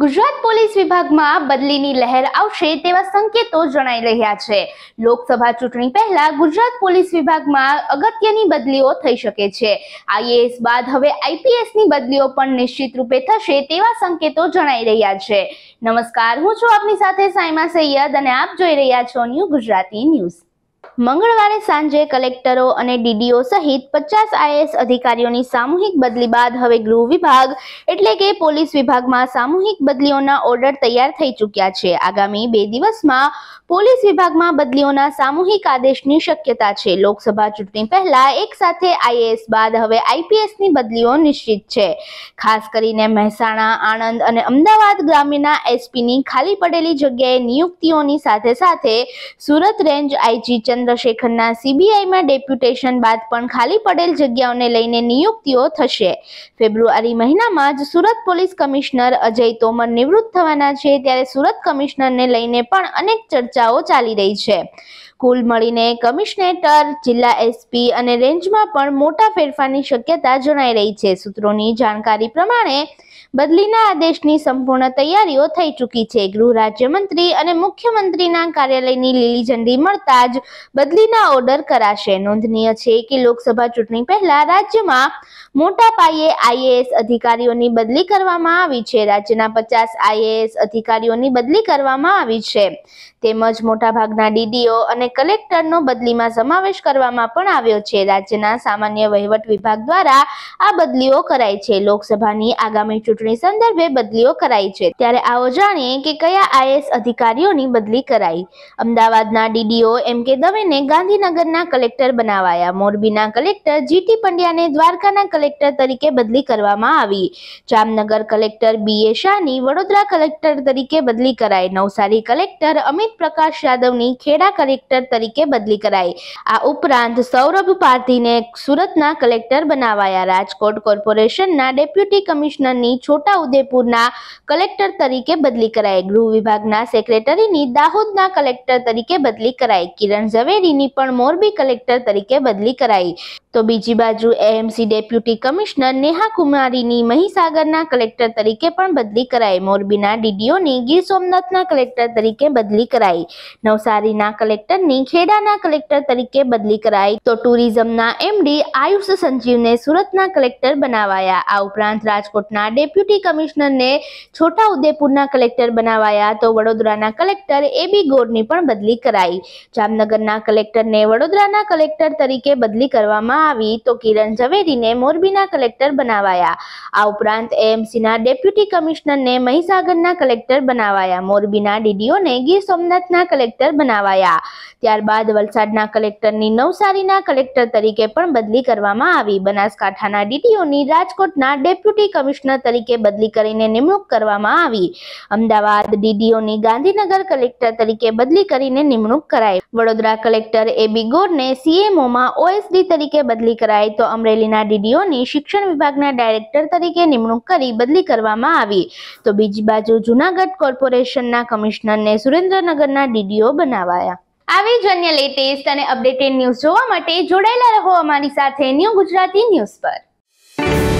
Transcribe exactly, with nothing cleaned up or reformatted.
Gujarat police વિભાગમાં બદલીની લહેર આવશે તેવા સંકેતો જણાઈ રહ્યા છે। લોકસભા ચૂંટણી પહેલા ગુજરાત પોલીસ વિભાગમાં અગત્યની બદલીઓ થઈ શકે છે। આઈએએસ બાદ હવે આઈપીએસની બદલીઓ પણ નિશ્ચિત રૂપે થશે તેવા સંકેતો જણાઈ રહ્યા છે। નમસ્કાર, હું છું આપની સાથે સાઈમા સૈયદ અને આપ જોઈ રહ્યા છો ન્યૂ ગુજરાતી ન્યૂઝ। મંગળવારે સાંજે કલેક્ટરો અને ડીડીઓ સહિત પચાસ આઈએએસ અધિકારીઓની સામૂહિક બદલી બાદ હવે ગૃહ વિભાગ એટલે કે પોલીસ વિભાગમાં સામૂહિક બદલીઓના ઓર્ડર તૈયાર થઈ ચૂક્યા છે। આગામી બે દિવસમાં પોલીસ વિભાગમાં બદલીઓના સામૂહિક આદેશની શક્યતા છે। લોકસભા ચૂંટણી પહેલા એક સાથે આઈએએસ બાદ હવે આઈપીએસની બદલીઓ નિશ્ચિત છે। ખાસ કરીને મહેસાણા, આણંદ અને અમદાવાદ ગ્રામ્યના એસપીની ખાલી પડેલી જગ્યાએ નિયુક્તિઓની સાથે સાથે સુરત રેન્જ આઈજી ચંદ્રશેખરના સીબીઆઈમાં ડેપ્યુટેશન બાદ પણ ખાલી પડેલ જગ્યાઓને લઈને નિયુક્તિઓ થશે। ફેબ્રુઆરી મહિનામાં જ સુરત પોલીસ કમિશનર અજય તોમર નિવૃત્ત થવાના છે, ત્યારે સુરત કમિશનરને લઈને પણ અનેક ચર્ચાઓ ચાલી રહી છે। કુલ મળીને કમિશનરેટર, જિલ્લા એસપી અને રેન્જમાં પણ મોટા ફેરફારની શક્યતા જણાઈ રહી છે। સૂત્રોની જાણકારી પ્રમાણે બદલીના આદેશની સંપૂર્ણ તૈયારીઓ થઈ ચૂકી છે। ગૃહ રાજ્યમંત્રી અને મુખ્યમંત્રીના કાર્યાલયની લીલી ઝંડી મળતા જ બદલીના ઓર્ડર કરાશે। નોંધનીય છે કે લોકસભા ચૂંટણી પહેલા રાજ્યમાં મોટા પાયે આઈએએસ અધિકારીઓની બદલી કરવામાં આવી છે। રાજ્યના પચાસ આઈએએસ અધિકારીઓની બદલી કરવામાં આવી છે, તેમજ મોટાભાગના ડીડીઓ અને કલેક્ટરનો બદલીમાં સમાવેશ કરવામાં પણ આવ્યો છે। રાજ્યના સામાન્ય વહીવટ વિભાગ દ્વારા આ બદલીઓ કરાઈ છે। લોકસભાની આગામી ચૂંટણી સંદર્ભે બદલીઓ કરાઈ છે, ત્યારે આવો જાણીએ કે કયા આઈએએસ અધિકારીઓની બદલી કરાઈ। અમદાવાદના ડીડીઓ એમ કે દવેને ગાંધીનગરના કલેક્ટર બનાવાયા। મોરબીના કલેક્ટર જીટી પંડ્યાને દ્વારકાના કલેક્ટર તરીકે બદલી કરવામાં આવી। જામનગર કલેક્ટર બીએ શાહની વડોદરા કલેક્ટર તરીકે બદલી કરાઈ। નવસારી કલેક્ટર અમિત પ્રકાશ યાદવની ખેડા કલેક્ટર તરીકે બદલી કરાઈ। આ ઉપરાંત સૌરભ પારધીને સુરતના કલેક્ટર બનાવાયા। રાજકોટ કોર્પોરેશનના ડેપ્યુટી કમિશનરની છોટા ઉદેપુરના કલેક્ટર તરીકે બદલી કરાઈ। ગૃહ વિભાગના સેક્રેટરીની દાહોદના કલેક્ટર તરીકે બદલી કરાઈ। કિરણ ઝવેરીની પણ મોરબી કલેક્ટર તરીકે બદલી કરાઈ। તો બીજી બાજુ એએમસી ડેપ્યુટી કમિશનર નેહા કુમારીની મહીસાગરના કલેક્ટર તરીકે પણ બદલી કરાઈ। મોરબીના ડીડીઓની ગીર સોમનાથના કલેક્ટર તરીકે બદલી કરાઈ। નવસારીના કલેક્ટરની ખેડાના કલેક્ટર તરીકે બદલી કરાઈ। તો ટુરિઝમના એમડી આયુષ સંજીવને સુરતના કલેક્ટર બનાવાયા। આ ઉપરાંત રાજકોટના ડેપ્યુટી કમિશનરને છોટા ઉદેપુરના કલેક્ટર બનાવાયા। તો વડોદરાના કલેક્ટર એબી ગોરની પણ બદલી કરાઈ। જામનગરના કલેક્ટરને વડોદરાના કલેક્ટર તરીકે બદલી કરવામાં આવી। તો કિરણ ઝવેરીને મોરબીના કલેક્ટર બનાવાયા। આ ઉપરાંત એએમસીના ડેપ્યુટી કમિશનરને મહીસાગરના કલેક્ટર બનાવાયા। મોરબીના ડીડીઓને ગીર સોમનાથના કલેક્ટર બનાવાયા। ત્યારબાદ વલસાડના કલેક્ટરની નવસારીના કલેક્ટર તરીકે પણ બદલી કરવામાં આવી। બનાસકાંઠાના ડીડીઓની રાજકોટના ડેપ્યુટી કમિશનર તરીકે બદલી કરીને નિમણૂક કરવામાં આવી। અમદાવાદ ડીડીઓની ગાંધીનગર કલેક્ટર તરીકે બદલી કરીને નિમણૂક કરાઈ। વડોદરા કલેક્ટર એબી ગોરને સીએમઓમાં ઓએસડી તરીકે બદલી કરાઈ। તો અમરેલીના ડીડીઓની શિક્ષણ વિભાગના ડાયરેક્ટર તરીકે નિમણૂક કરી બદલી કરવામાં આવી। તો બીજી બાજુ જૂનાગઢ કોર્પોરેશનના કમિશનરને સુરેન્દ્રનગરના ડીડીઓ બનાવાયા। આવી જ અન્ય લેટેસ્ટ અને અપડેટેડ ન્યૂઝ જોવા માટે જોડાયેલા રહો અમારી સાથે ન્યૂ ગુજરાતી ન્યૂઝ પર।